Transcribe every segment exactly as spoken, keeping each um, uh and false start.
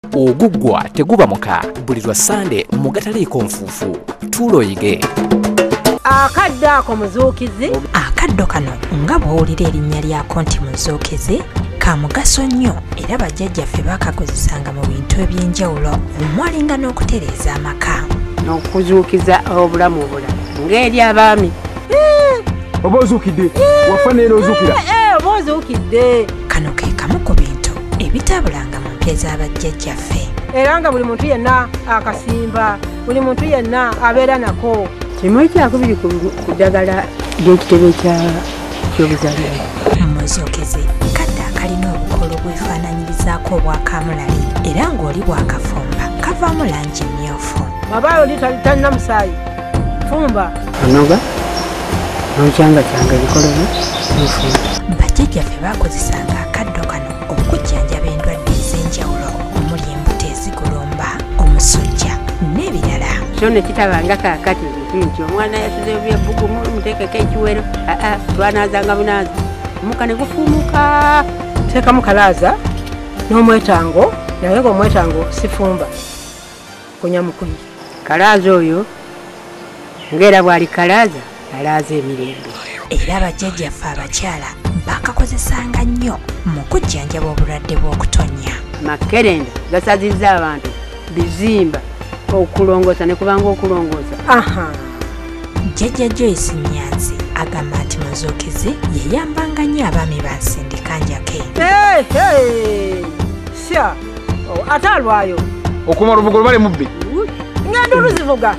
Ogugwa teguba muka buli lwa Sande mu gataliiko nfuufu. Tuloyige. Akaddo ako muzuukizi. Akaddo kano nga bw'owulira erinnya lyako nti muzuukizi ka mugaso nnyo era bajjajjaffe baakakozesanga mu bintu eby'enjawulo omwalinga n'okutereeza amaka. N'okuzuukiza obulamu obulamu ng'eri abaami. Oba ozuukidde wafa neera ozuukira. Oba ozuukidde. Kano ke kamu ku bintu ebitabulanga mu mpya z'abajjajjaffe. Era nga buli muntu yenna akasimba, buli muntu yenna abeera nako. Kimu ekyakubiri ku ddagala ly'ekitebe ky'obuzaalibwa. Muzuukizi kadde akalina obukolo bwefaananyirizaako obwakamulali era ng'oli bwakafumba kavaamu langi mmyufu. Mabaayo oli talina musaayi. Fumba. Onoga n'okyanga kyanga ebikolomo n'ofumba. Bajjajjaffe baakozesanga akaddo kano okujjanjaba endwadde ez'enjawulo omuli embuto ezigulumba, omusujja n'ebirala. So ne kitabanga kaakati nti omwana yasuze ebyebbugumu muteekeko ekiwero aa twanaazanga bunaazi omuka ne gufuumuka. Teekamu kalaaza n'omwetango naye ng'omwetango sifumba kunya mukunyi. Kalaaza oyo ng'era bw'ali kalaaza alaaza emirembe. Era bajjajjaffe abakyala baakakozesanga nnyo mu kujjanjaba obulwadde bw'okutonnya. Makerenda gasazizza abantu bizimba okulongoosa ne kubanga okulongoosa. Aha. Jjajja Joyce Nyanzi agamba nti muzuukizi yeyambanga nnyo abaami ba nsindikanja-ke. Hey, hey. Sya ate alwayo Okuma olubugo lubale mubbi. ng'enda oluzivuga.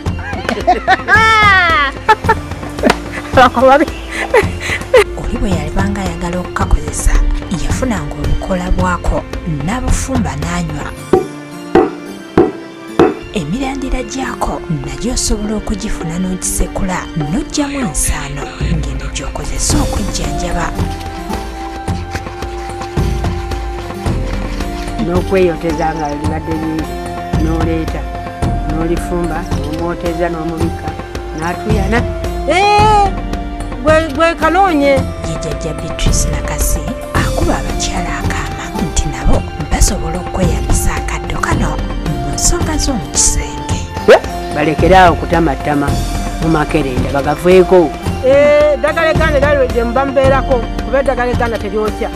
Oli bwe yalibanga ayagala okukakozesa yafunanga obukola bwako n'abufumba n'anywa. Emirandira gyako nagyo osobola okugifuna n'ogisekula n'oggyamu ensaano ng'eno gy'okozesa okujjanjaba. N'okweyoteza nga libadde lingi n'oleeta n'olifumba n'omwoteza n'omubika n'atuyana. Gwe kanoonye. Ye jjajja Beatrice Nakasi akuba abakyala akaama nti nabo basobola okweyambisa akaddo kano mu nsonga z'omu kisenge. Balekeraawo okutamattama mu makerenda bagaveeko. Eddagala egganda era gye muba mubeerako kuba eddagala egganda teryokya.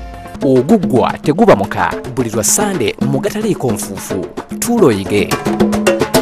Ogugwa teguba muka buli lwa Sande mu gataliiko nfuufu. Tuloyige.